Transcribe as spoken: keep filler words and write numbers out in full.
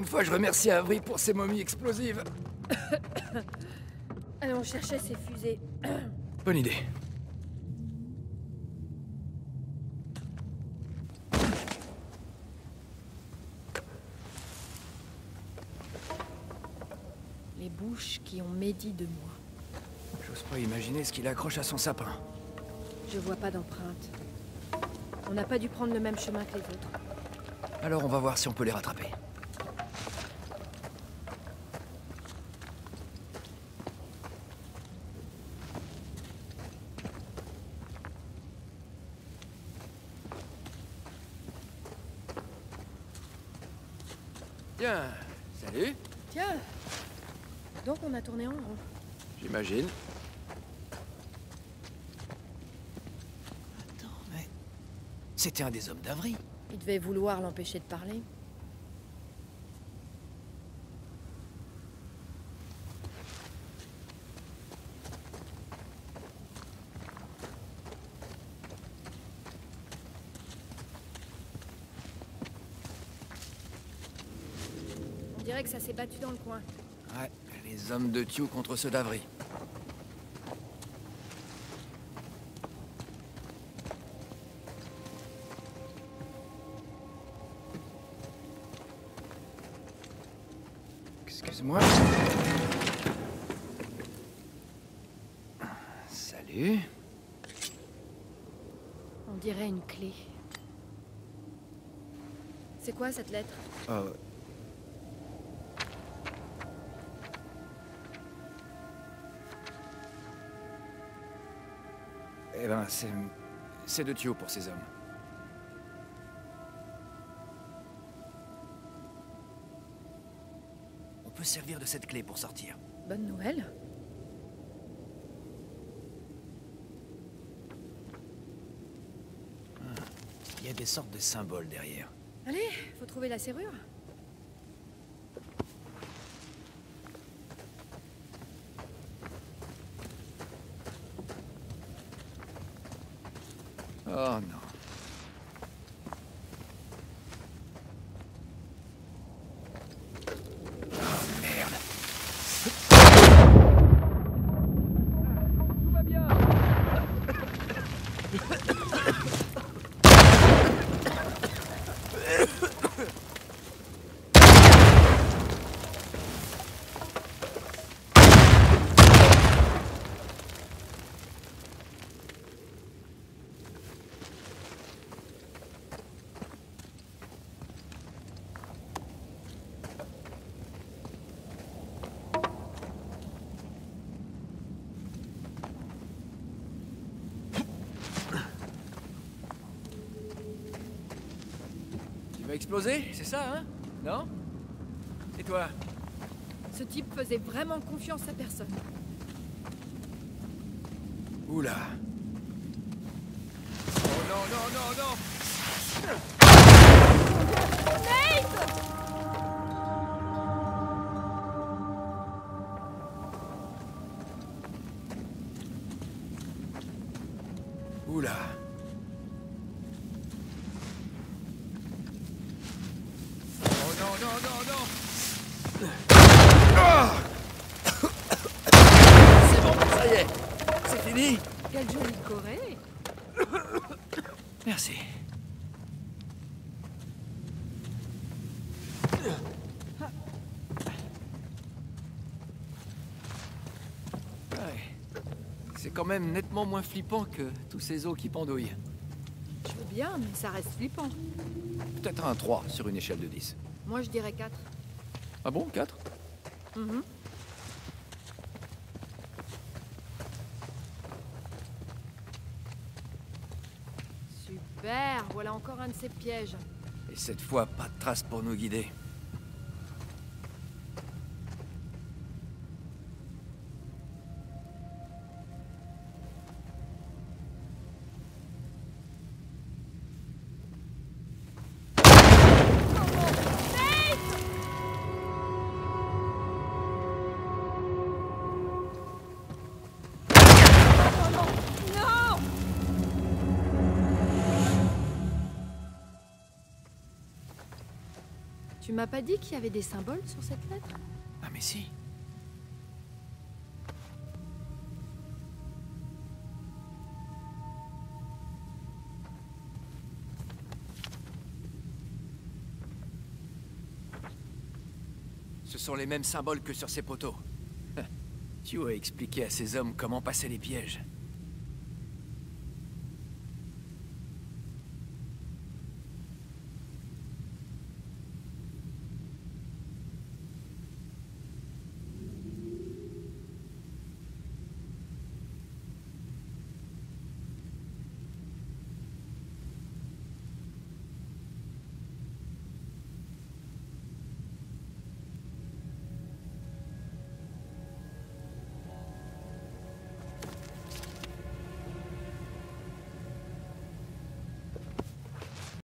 une fois, je remercie Avery pour ses momies explosives. Allons chercher ces fusées. Bonne idée. Les bouches qui ont médit de moi. J'ose pas imaginer ce qu'il accroche à son sapin. Je vois pas d'empreinte. On n'a pas dû prendre le même chemin que les autres. Alors on va voir si on peut les rattraper. Tiens, salut. Tiens. Donc on a tourné en rond. J'imagine. Attends, mais... C'était un des hommes d'Avery. Il devait vouloir l'empêcher de parler. On dirait que ça s'est battu dans le coin. Ouais, les hommes de Tew contre ceux d'Avery. Excuse-moi. Salut. On dirait une clé. C'est quoi cette lettre? Oh. Eh ben, c'est... c'est de Tew pour ces hommes. On peut servir de cette clé pour sortir. Bonne nouvelle. Il y a des sortes de symboles derrière. Allez, faut trouver la serrure. Oh non. Oh merde. Tout va bien. Tu vas exploser, c'est ça, hein? Non? Et toi? Ce type faisait vraiment confiance à personne. Oula. Oh non, non, non, non! Oula. Oh non, non, non, non! Ah! C'est bon, ça y est! C'est fini! Quelle jolie Corée! Merci. Ouais. C'est quand même nettement moins flippant que tous ces os qui pendouillent. Je veux bien, mais ça reste flippant. Peut-être un trois sur une échelle de dix. Moi, je dirais quatre. Ah bon, quatre? Mhm. Super, voilà encore un de ces pièges. Et cette fois, pas de traces pour nous guider. Tu m'as pas dit qu'il y avait des symboles sur cette lettre? Ah mais si. Ce sont les mêmes symboles que sur ces poteaux. Tu as expliqué à ces hommes comment passer les pièges.